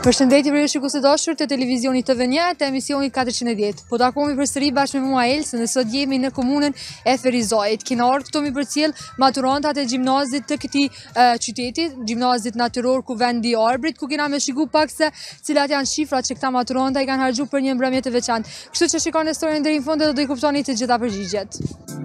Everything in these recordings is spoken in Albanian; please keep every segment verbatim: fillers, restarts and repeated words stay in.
Përshëndetje për ju shikues të dashur të televizionit T V një të emisionit katërqind e dhjetë. Po takohemi përsëri bashkë me mua Elsën dhe sot jemi në komunën e Ferizajit. Kena ardhur këtu mi përcjell maturantat e gjimnazit të këtij uh, qyteti, gjimnazit natyror Kuvendi i Arbrit, ku kena me shiku pak se cilat janë shifrat që këta maturanta i kanë harxhu për një mbrëmje të veçantë. Kështu që shikoni historinë deri në fund dhe do i kuptoni të gjitha përgjigjet.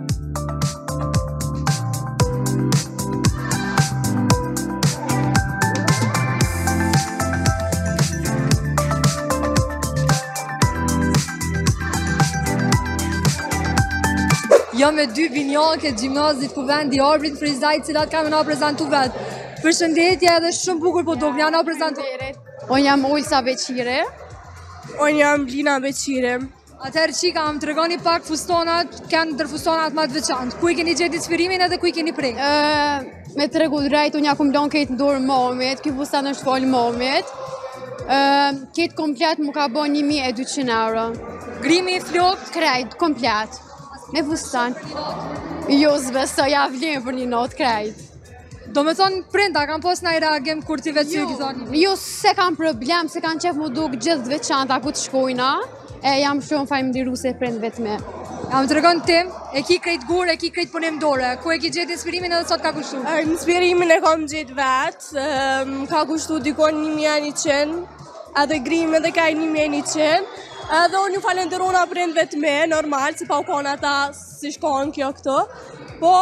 Jam me dy binjake të gjimnazit Kuvendi i Arbrit në Ferizaj, cilat kanë na prezentu vetë. Përshëndetje edhe shumë bukur po dogni, na prezentu. Unë jam Ulsa Beqire. Unë jam Lina Beqire. Atëherë qika, më të regoni pak fustonat, kanë ndër fustonat më të veçantë. Ku i keni gjetë inspirimin edhe ku i keni prej? Uh, me të regu drejt, unë ja kum lon këtë ndorë momit, ky fustan është folë momit. Uh, këtë komplet më ka bo një mijë e dyqind euro. Grimi i flokt? Krejt, komplet. Me fustan. Jo, zbeso, ja vlim për një not krejt. Do me thonë printa, kam pos në i reagim kur t'i vetë i thoni? Jo, se kam problem, se kam qef më duk gjithë të veçanta ku të shkojna, e jam shumë faleminderu se prind vetë me. Jam të regon tim, e ki krejt gur, e ki krejt punim dore, ku e ki gjetë inspirimin edhe sot ka kushtu? Inspirimin e kam gjetë vetë, ka kushtu dikon një mijë e njëqind, edhe grimi edhe ka një mijë e njëqind. Edhe unë ju falenderona prind vetë me, normal, si pa u konë ata si shkonë kjo këto. Po,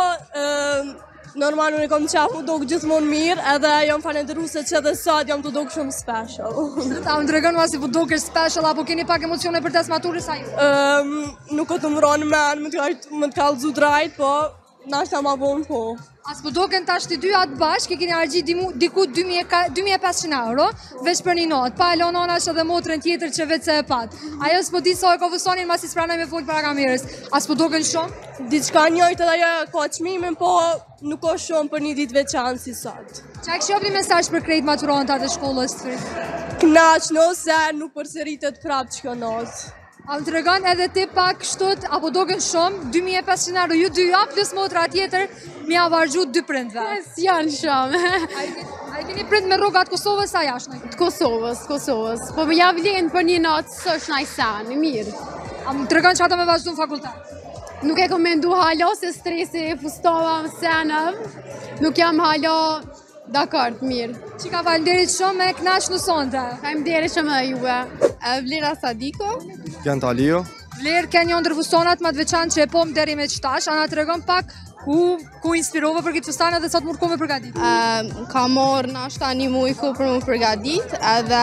normal unë e kom qaf u dogë gjithmonë mirë, edhe jam falenderu se që edhe sot jam të dogë shumë special. Ta më të regon ma si po dogë është special, apo keni pak emocione për tes maturës a ju? Nuk o të më ronë men, më të kalëzu drajt, po, nashta ma vonë po. As po doken tash të dy atë bashkë, keni argjit diku dy mijë e pesëqind euro, veç për një notë, pa e lonon ashtë edhe motrën tjetër që vetë se e patë. Ajo s'po di sa e ka vësonin, ma si s'pranoj me folë para kamerës. As po doken shumë? Diçka njojtë edhe ajo ka qmimin, po nuk o shumë për një ditë veçanë si sot. Qa e kështë jopni mesazh për krejt maturantat e shkollës të Ferizajit? Knaq nëse nuk përsëritet prapë që kjo notë. A më të regon edhe ti pak shtut, apo doken shumë, dy mijë e pesëqind euro ju dyja, plus motra tjetër, mi avargju dy prindve. S'janë shumë. A i keni prind me rrogat Kosovës a jashtë? Të Kosovës, Kosovës. Po ja vlen për një natë, së është na i sanë, mirë. A më të regon që ata me vazhdu në fakultet? Nuk e komendu halo se stresi fustova më senëm. Nuk jam halo dakord, mirë. Qika falenderit shumë me knash në sonte. Falenderit shumë dhe juve. Vlera Sadiko. Kent Alio. Vlerë, ken një ndër fustonat më të veçantë që e pom deri me qëtash, a na të regon pak ku, ku inspirove për këtë fustane dhe sot mërë ku me përgadit? Uh, ka morë nashta një mujku për më përgadit, edhe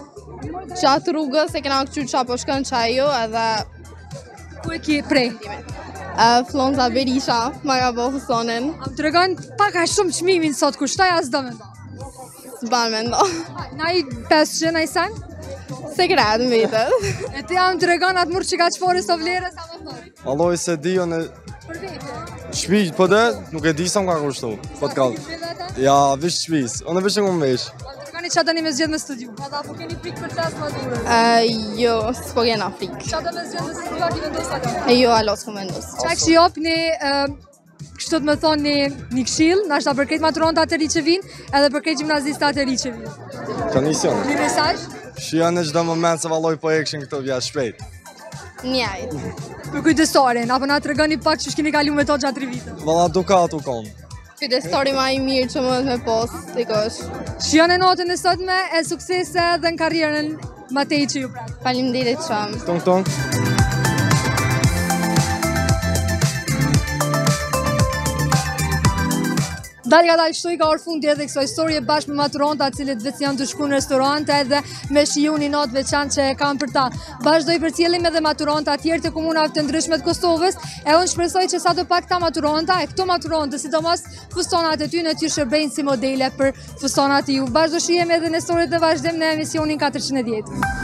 qatë rrugës e kena këqyr qa po shkën qa jo, edhe... Ku e ki prej? Uh, Flonza Berisha, ma ka bo fustonin. A më të regon pak a shumë qmimin sot, ku shtaj as do me ndo? S'ban me ndo. Na i pesëqind, na i sen? Sekret, më vitët. E ti jam të regon atë murë që ka qëfore së vlerës, a më thori? Alloj se di jo në... Për vete? Shpij, po dhe, nuk e di sa më ka kushtu. Po të kallë. Ja, vish shpijs. Unë vish në më vesh. A më të regoni që ata një me zgjedh me studiu? Ata po keni frikë për tes maturës? Uh, jo, s'po kena frikë. Që ata me zgjedh me studiu, a ki vendos ata? E jo, alo s'ko vendos. Qa kështë jop një, kështë të me thonë një, një këshill, nashta për krejt maturantat të ri që vinë, edhe për krejt gjimnazistat të ri që vinë? Konision. Një mesazh? Shia në çdo moment se valloj po ekshin këto vja shpejt. Njajt. Për kujdesorin, apo na të regoni pak që shkini kalu me to gjatë tri vite? Valla dukatu kom. Kujdestori ma i mirë që më me posë, dikosh. Shion e notën e sotme e suksese dhe në karrierën matej që ju pratë. Faleminderit shumë. Tonk tonk. Dalë ka dalë shtoj ka orë fundi edhe këso historie bashkë me maturanta cilët vetë janë të shku në restorante edhe me shiju një notë veçantë që e kam për ta. Bashkë do i përcjellim edhe maturanta tjerë të komunave të ndryshme të Kosovës e unë shpresoj që sa do pak ta maturanta e këto maturante, sidomos fustonat e ty në ty shërbejnë si modele për fustonat e ju. Bashkë do shijem edhe në historiet dhe vazhdim në emisionin katërqind e dhjetë.